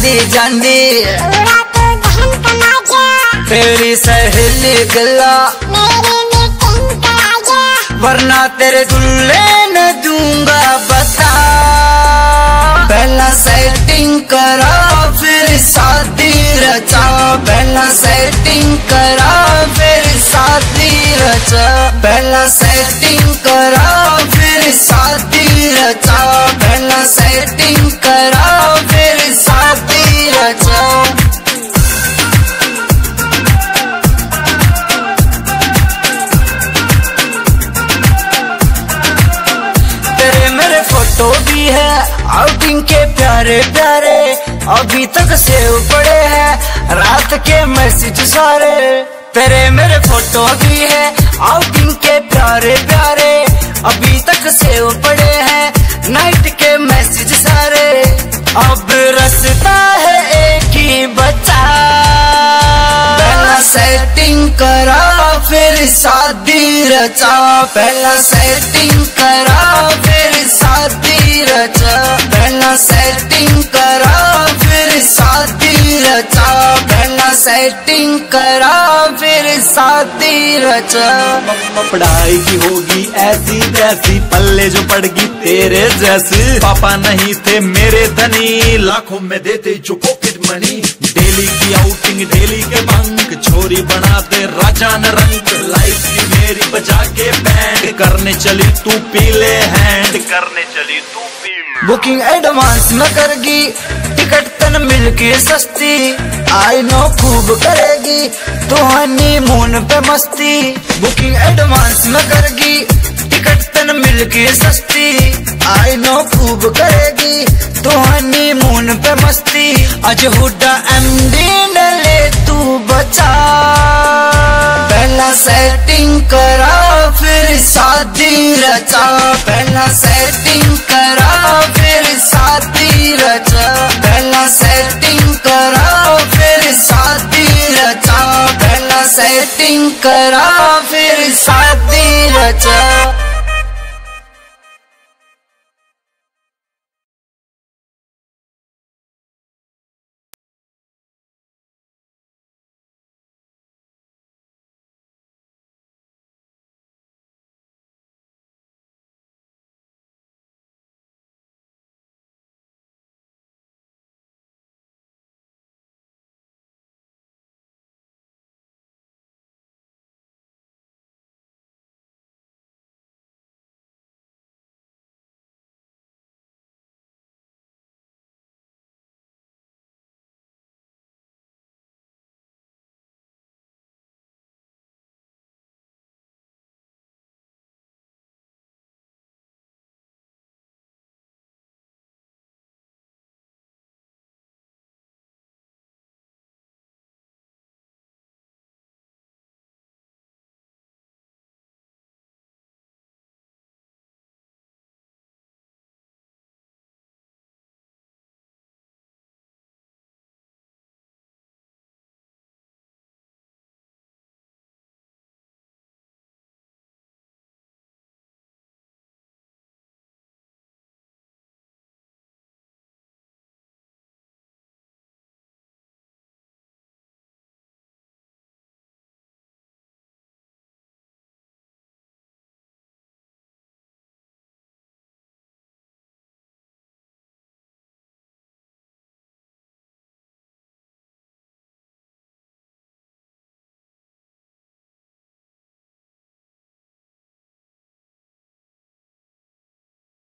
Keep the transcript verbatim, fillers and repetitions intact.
आंदी जांदी तेरी सहेली गला वरना तेरे दुल्ले न दूंगा बता। पहला सेटिंग करा फिर शादी रचा, पहला सेटिंग करा फिर शादी रचा, पहला सेटिंग करा फिर शादी रचा, पहला सेटिंग करा फिर शादी रचा। फोटो भी है आउटिंग के प्यारे प्यारे, अभी तक सेव पड़े हैं रात के मैसेज सारे। तेरे मेरे फोटो भी है आउटिंग के प्यारे प्यारे, अभी तक सेव पड़े हैं नाइट के मैसेज सारे। अब रास्ता है एक ही बचा, पहला सेटिंग करा फिर शादी रचा, पहला सेटिंग करा फिर शादी रचा, पहला सेटिंग करा फिर शादी रचा, पहला सेटिंग करा फिर शादी रचा। पढ़ाई की होगी ऐसी तैसी, पल्ले जो पड़गी तेरे जैसी। पापा नहीं थे मेरे धनी, लाखों में देते जो पॉकेट मनी। डेली की आउटिंग डेली के बंक, छोरी बनाते राजा न रंग। लाइफ की मेरी बजा के बैंड, करने चली तू पीले हैंड, करने चली तू पीले। बुकिंग एडवांस में करगी टिकट तन मिलके सस्ती, आई नो खूब करेगी तो हनीमून पे मस्ती। बुकिंग एडवांस में करगी टिकट तन मिलके सस्ती, आई नो खूब करेगी तो हनीमून पे मस्ती। आज हुड्डा एमडी न ले तू बचा, पहला सेटिंग करा फिर शादी रचा, पहला सेटिंग करा फिर शादी रचा, पहला सेटिंग करा फिर शादी रचा, पहला सेटिंग करा फिर शादी रचा।